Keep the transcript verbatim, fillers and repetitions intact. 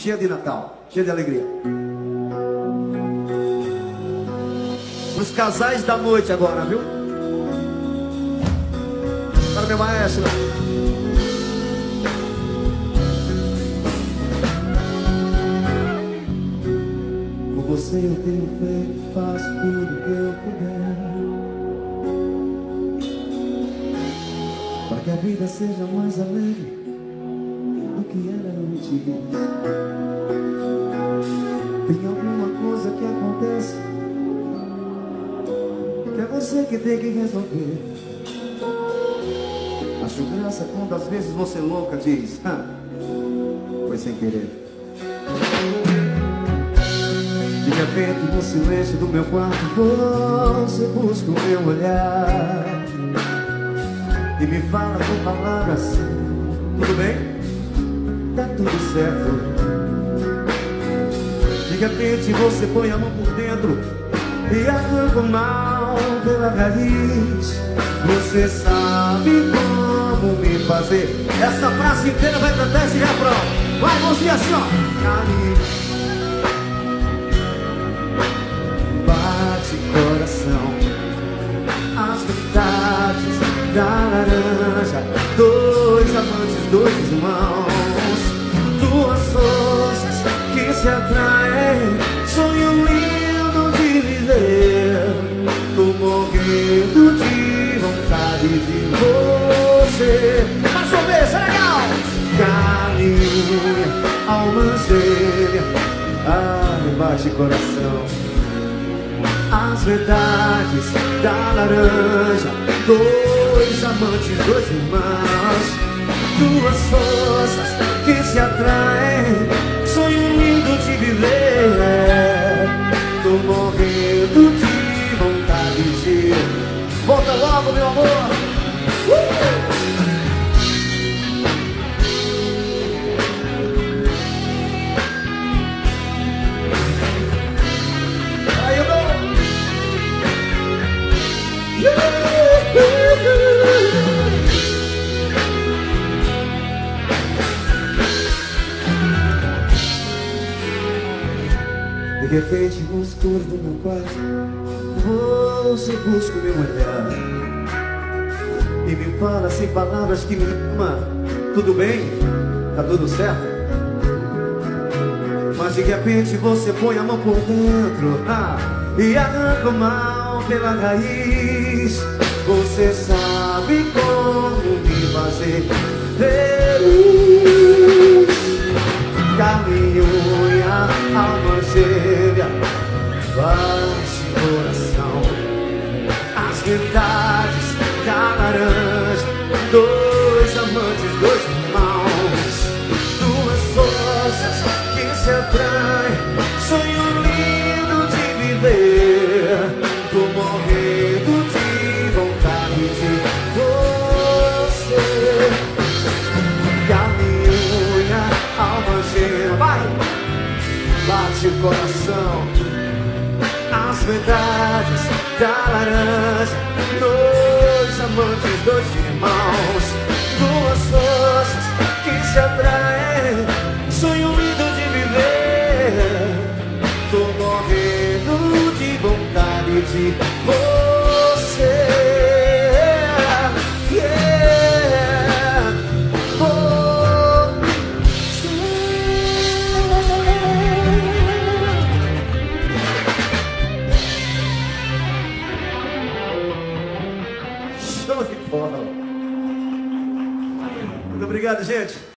cheia de Natal, cheia de alegria. Os casais da noite agora, viu? Para meu maestro. Com você eu tenho feito, faço tudo que eu puder, para que a vida seja mais alegre do que era antes. Tem alguma coisa que acontece que é você que tem que resolver. Acho graça quando às vezes você louca diz: ah, foi sem querer. De repente no silêncio do meu quarto você busca o meu olhar e me fala com palavras: tudo bem? Tá tudo certo. De repente você põe a mão por dentro e arranca o mal pela raiz. Você sabe como me fazer. Essa frase inteira vai cantar esse refrão. Vai, mãozinha assim, ó. Caminho, bate coração, as verdades da laranja, dois amantes, dois irmãos, duas forças que se atraem, sonho lindo de viver. Tô morrendo de vontade de você. Mais uma vez, é legal! Carne, alma gêmea, ai, bate coração, as verdades da laranja, dois amantes, dois irmãos, duas forças que se atraem, sonho lindo de viver. Tô morrendo de vontade de... Volta logo, meu amor! Uh! Aí eu vou! De repente, no escuro do meu quarto, você busca o meu olhar e me fala sem palavras que me ama. Tudo bem? Tá tudo certo? Mas de repente você põe a mão por dentro, ah, e arranca o mal pela raiz. Você sabe como me fazer feliz. Carne, unha, alma gêmea, bate coração, as verdades da laranja, dois amantes, dois irmãos, duas forças que se atraem, sonho lindo de viver. Tô morrendo de vontade de você. Carne, unha, alma gêmea, vai! Bate o coração, as verdades da laranja, dois amantes, dois irmãos, duas forças que se atraem, sonho lindo de viver. Tô morrendo de vontade de você. Yeah. Show de bola. Muito obrigado, gente.